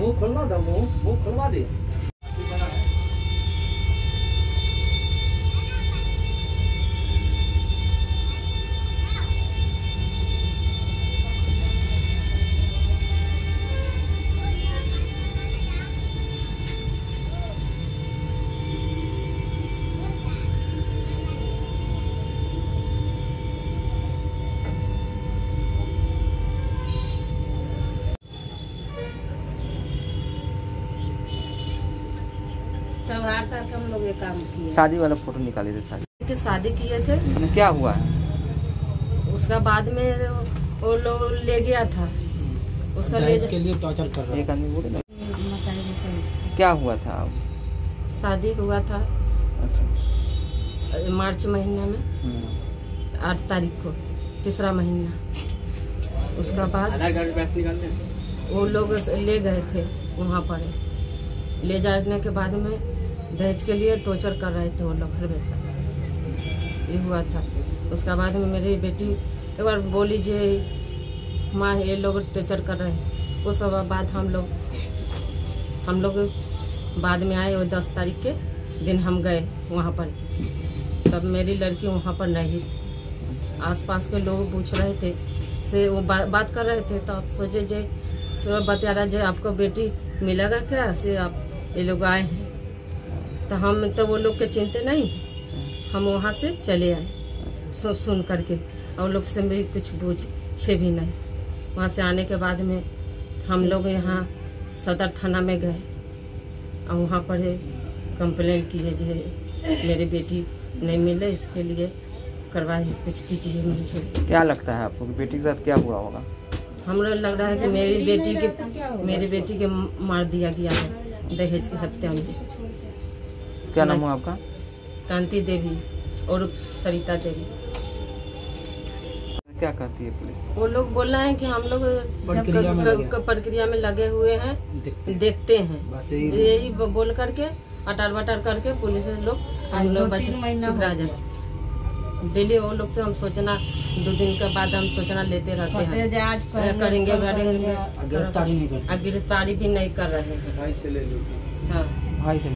मुंह खोलवा दो, मुंह खोलवा दे। त्योहार तक हम लोग ये काम किए। शादी वाला फोटो निकाले थे, शादी किए थे। क्या हुआ है? उसका बाद में वो लोग ले गया था, उसका दहेज के लिए टॉर्चर कर रहा। एक आदमी बोले ना, क्या हुआ था? शादी हुआ था। अच्छा। मार्च महीने में 8 तारीख को, तीसरा महीना। उसका बाद आधार कार्ड पैसे निकालते हैं। वो लोग ले गए थे वहाँ पर। ले जाने के बाद में दहेज के लिए टॉर्चर कर रहे थे वो लोग हमेशा। ये हुआ था। उसका बाद में मेरी बेटी एक बार बोली जे माँ ये लोग टॉर्चर कर रहे हैं। उस बाद हम लोग बाद में आए। वो 10 तारीख के दिन हम गए वहाँ पर, तब मेरी लड़की वहाँ पर नहीं थी। आसपास के लोग पूछ रहे थे से वो बात कर रहे थे, तो आप सोचे जे बता रहा जे आपको बेटी मिलेगा क्या से आप ये लोग आए हैं। तो हम तो वो लोग के चिंते नहीं, हम वहाँ से चले आए सुन करके, और लोग से भी कुछ पूछे भी नहीं। वहाँ से आने के बाद में हम लोग यहाँ सदर थाना में गए और वहाँ पर कंप्लेंट किए जो मेरी बेटी नहीं मिले, इसके लिए कार्रवाई कुछ कीजिए। मुझे क्या लगता है आपको कि बेटी के साथ क्या हुआ होगा? हमें लग रहा है कि मेरी बेटी के मार दिया गया है दहेज की हत्या में। क्या नाम है आपका? कांति देवी और सरिता देवी। क्या कहती है पुलिस? वो लोग बोल रहे हैं कि हम लोग प्रक्रिया में लगे हुए हैं, देखते हैं। यही बोल करके अटार बटार करके पुलिस लोग हम लोग चुप रह जाते। डेली वो लोग से हम सोचना 2 दिन के बाद हम सोचना लेते रहते हैं, करेंगे गिरफ्तारी भी नहीं कर रहे हैं। हाँ।